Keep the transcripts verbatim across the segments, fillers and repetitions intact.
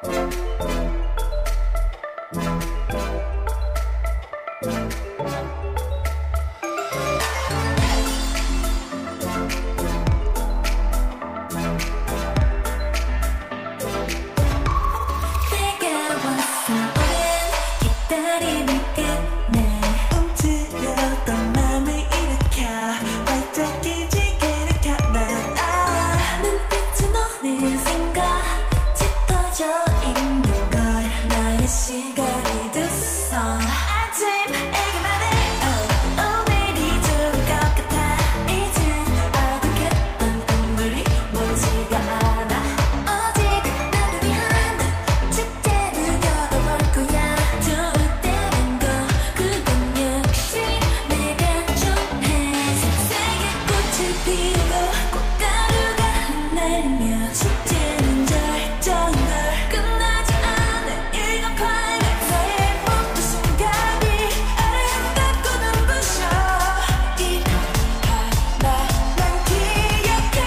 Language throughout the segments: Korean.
시간이 됐어. 아침 애기 말해 oh, 오늘이 좋을 것 같아. 이젠 아득했던 꿈들이 멀지가 않아. 오직 나를 위한 축제를 열어볼 거야. 좋을 때는 거 그건 역시 내가 좋아해. 색색의 꽃을 피우고 꽃가루가 흩날리며 축제는 절정인 걸 끝나지 않아. 이건 클라이맥스. 나의 모든 순간이 아름답고 눈부셔. 이거 하나만 기억해.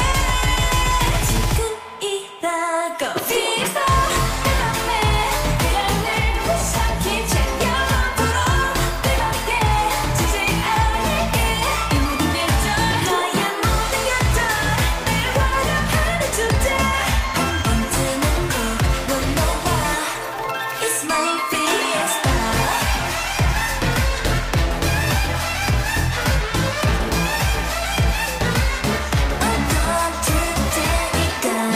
지금이라고 fiesta. 내 맘에 태양을 삼킨 채 영원토록 내 맘에 지지 않을게. 이 모든 계절 하얀 모든 계절 늘 화려하는 축제. 한 번쯤은 꼭 놀러와. It's my fiesta. 어떤 축제니까.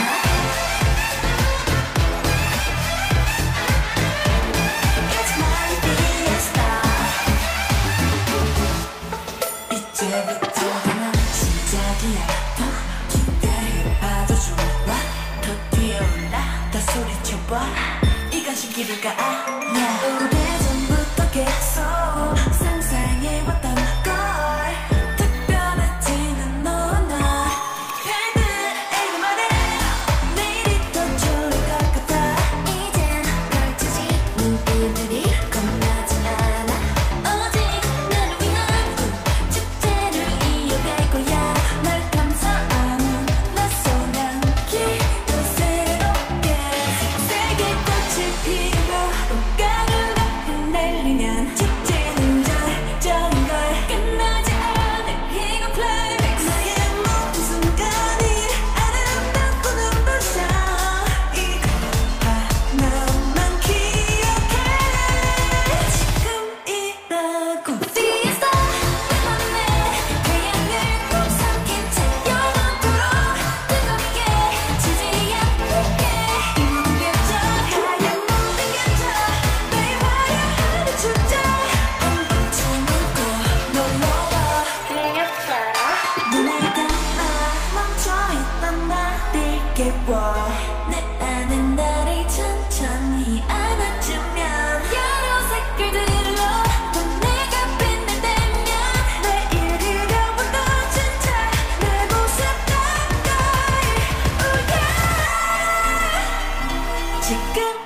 It's my fiesta. 이제부터가 난 시작이야. 더 기대해봐도 좋아. 더 뛰어올라 다 소리쳐봐. 이건 시기류가 아니야. 오래전부터 계속 상상해왔던 걸. 특별하지는 너와 나. 별들에게 말해 내일이 더 좋을 것 같아. 이젠 펼쳐지는 일들이 겁나지 않아. 오직 나를 위한 축제를 이어갈 거야. 날 감싸안은 낯선 향기도 새롭게. 색색의 꽃을 피우고 꽃가루가 흩날리면 축제는 절정인 걸 끝나지 않을 이건 클라이맥스. 나의 모든 순간이 아름답고 눈부셔. 이거 하나만 기억해. 지금이라고 fiesta. 내 맘에 태양을 꼭 삼킨 채 영원토록 뜨겁게 지지 않을게. 이 모든 계절 하얀 모든 계절 늘 화려하는 축제. 한 번쯤은 꼭 놀러와. 눈을 감아 멈춰있던 나를 깨워. 내 안에 나를 천천히 안아주면 여러 색깔들로 또 내가 빛날 때면 내일을 여보도 진짜 내 모습 같아. Oh yeah. 지금